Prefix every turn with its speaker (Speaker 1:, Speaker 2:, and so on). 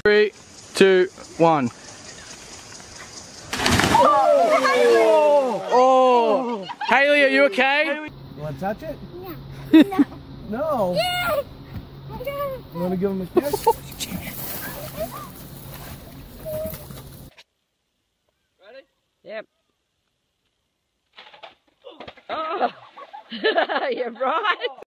Speaker 1: 3, 2, 1. Oh! Hayley, are you okay?
Speaker 2: You want to touch it?
Speaker 3: No.
Speaker 2: No.
Speaker 3: Yeah.
Speaker 2: You want to give him a kiss?
Speaker 4: Ready? Yep. Oh, you're right.